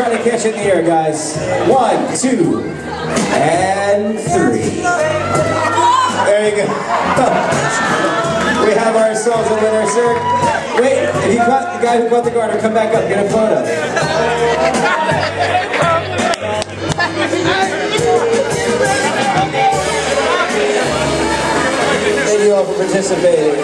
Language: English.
try to catch it in the air, guys. 1, 2, and 3. There you go. We have ourselves a winner, sir. Wait, if you caught the guy who caught the garter, come back up, get a photo. Thank you all for participating.